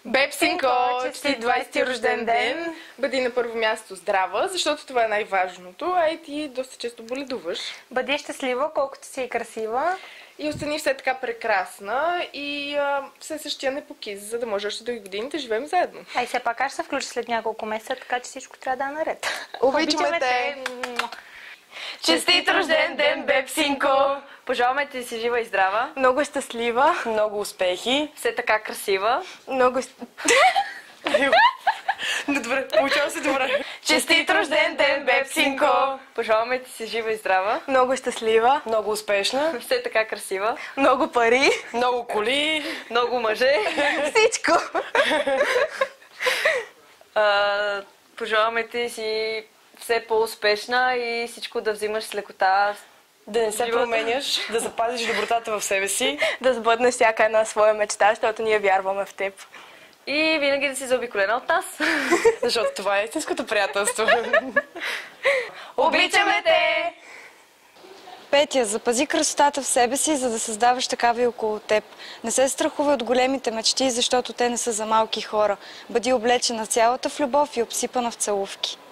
Бепсинко, честит 20-ти рожден ден! Бъди на първо място здрава, защото това е най-важното, а и ти доста често боледуваш. Бъди щастлива, колкото си и красива. И остани все така прекрасна и все същия непокис, за да може още дълги години да живеем заедно. Ай, все пак аз ще се включа след няколко месеца, така че всичко трябва да е наред. Обичаме те! Честит рожден ден, Бепсинко! Пожелаваме ти си жива и здрава. Много щастлива. Много успехи. Все така красива. Много... Добре, получава се добре. Честит рожден ден, Бепсинко! Пожелаваме ти си жива и здрава. Много щастлива. Много успешна. Все така красива. Много пари. Много коли. Много мъже. Всичко. Пожелаваме ти си все по-успешна и всичко да взимаш с лекота. Да не се променяш, да запазиш добротата в себе си. Да сбъднеш всяка една своя мечта, защото ние вярваме в теб. И винаги да си заобиколена от нас. Защото това е истинското приятелство. Обичаме те! Петя, запази красотата в себе си, за да създаваш такава и около теб. Не се страхувай от големите мечти, защото те не са за малки хора. Бъди облечена цялата в любов и обсипана в целувки.